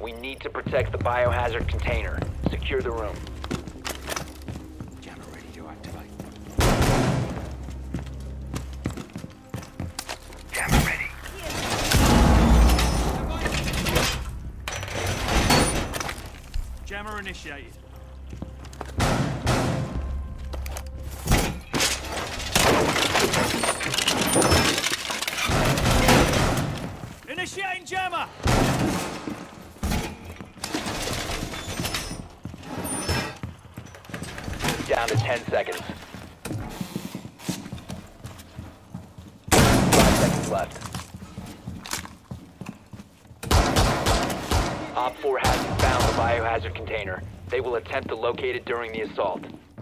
We need to protect the biohazard container. Secure the room. Jammer ready to activate. Jammer ready. Jammer initiated. Initiating jammer! Down to 10 seconds. 5 seconds left. Op 4 hasn't found the biohazard container. They will attempt to locate it during the assault.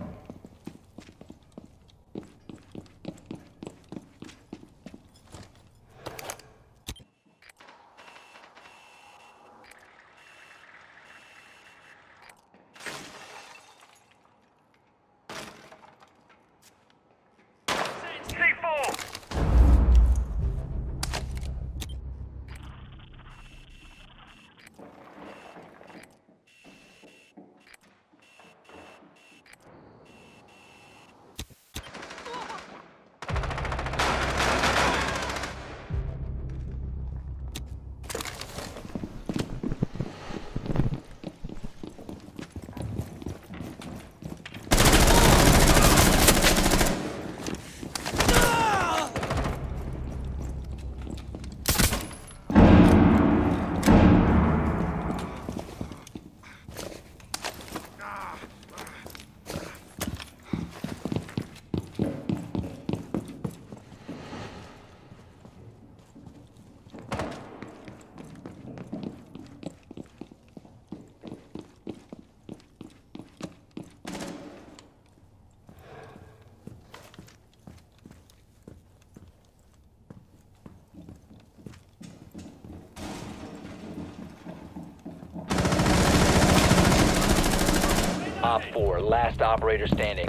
Op 4, last operator standing.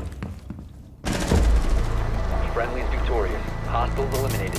Friendly's victorious. Hostiles eliminated.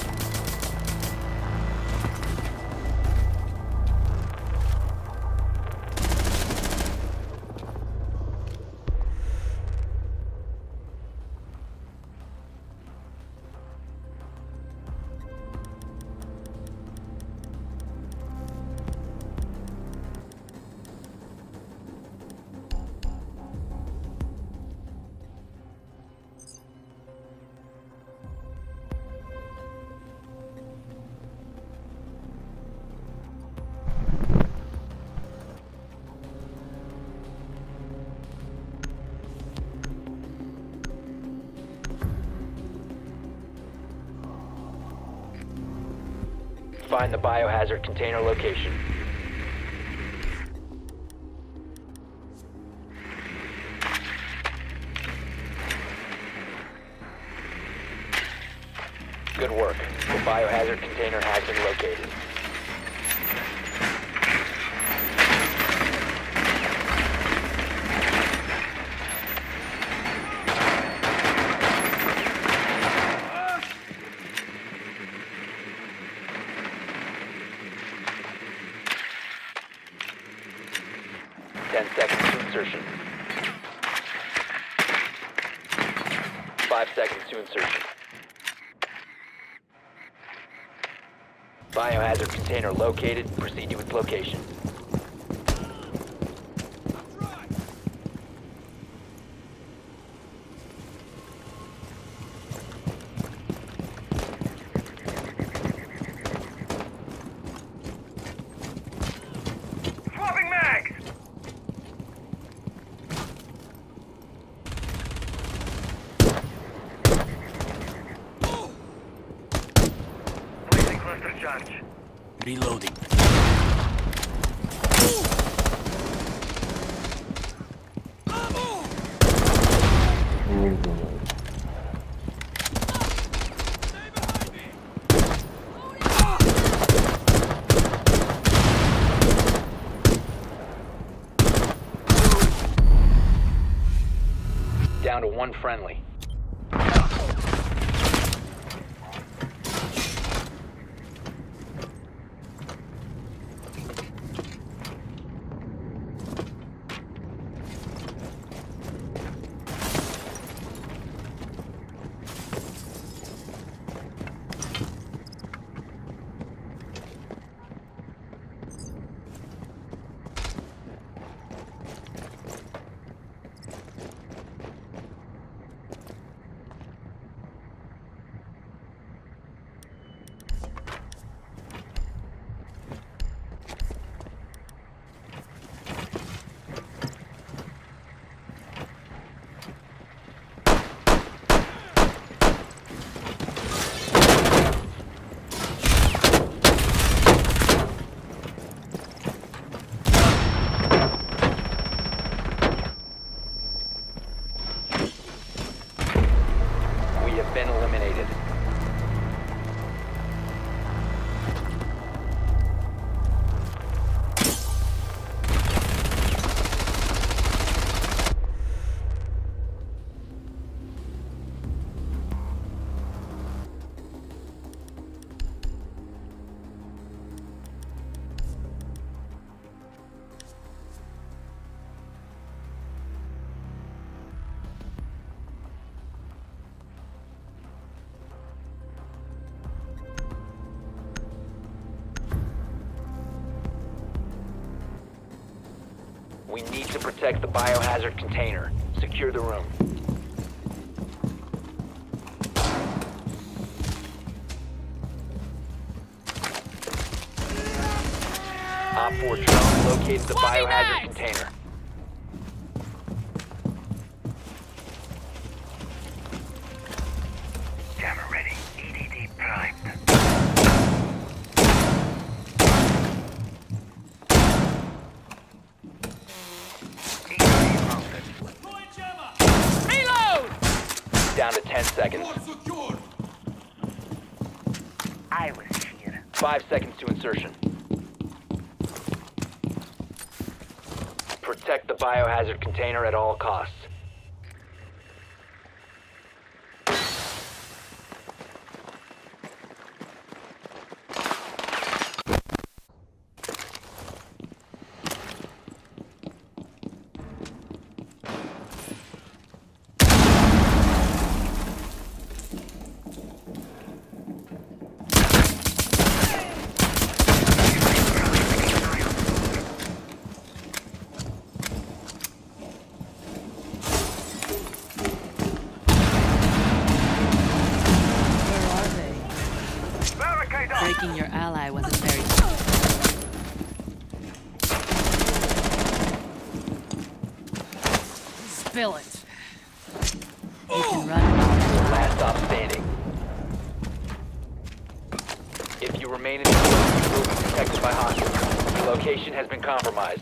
Find the biohazard container location. Good work. The biohazard container has been located. Insertion. 5 seconds to insertion. Biohazard container located. Proceed to its location. Reloading. Down to one friendly. We need to protect the biohazard container. Secure the room. Op 4 drone located the biohazard container. Jammer ready. EDD primed. EDD mounted. Reload! Down to 10 seconds. I was here. 5 seconds to insertion. Protect the biohazard container at all costs. Breaking your ally wasn't very Spill it. You can run. Last stop standing. If you remain in the zone, you will be detected by hostiles. Your location has been compromised.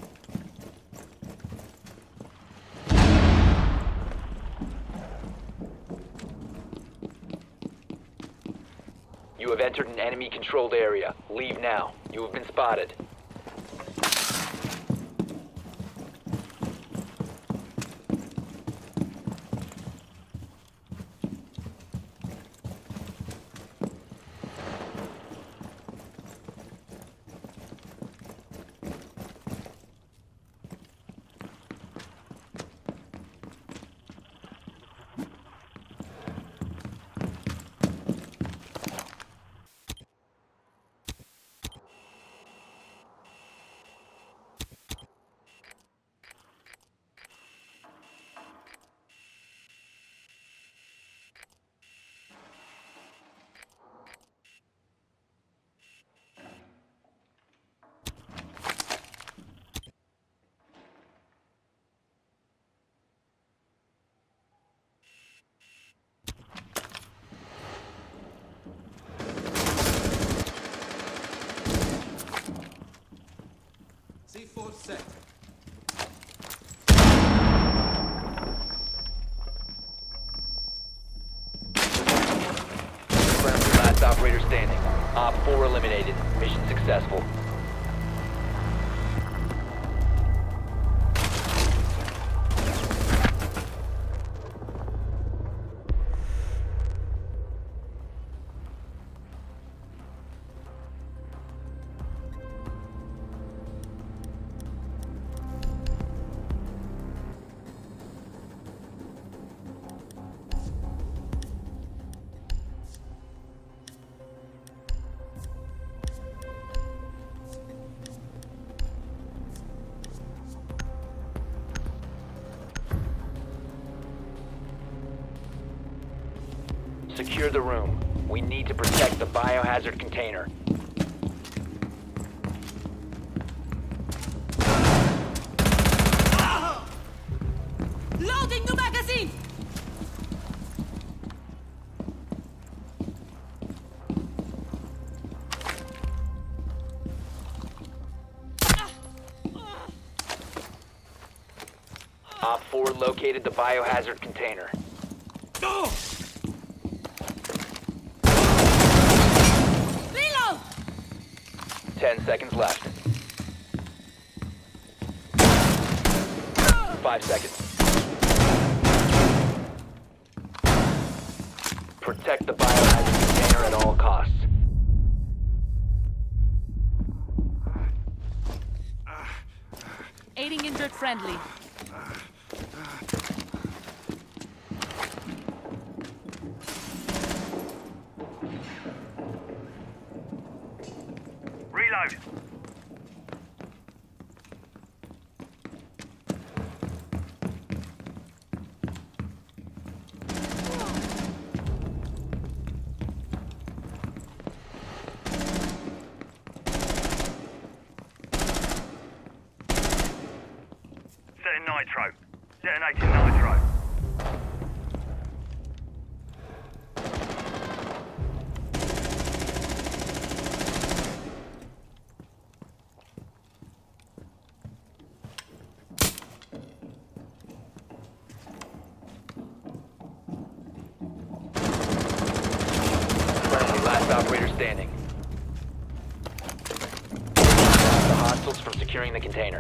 You have entered an enemy-controlled area. Leave now. You have been spotted. C4 set. Friendly last operator standing. Op 4 eliminated. Mission successful. Secure the room. We need to protect the biohazard container. Loading the magazine! Op 4 located the biohazard container. Reload! 10 seconds left. 5 seconds. Protect the biohazard container at all costs. Aiding injured friendly. Reload. nitro. Detonating nitro. Friendly, last operator standing. Stop the hostiles from securing the container.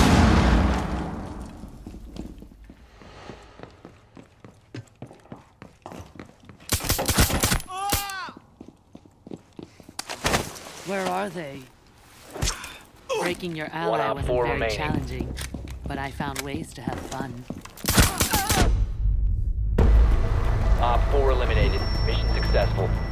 Where are they? Breaking your One ally op wasn't four very remaining. challenging, but I found ways to have fun. Op 4 eliminated. Mission successful.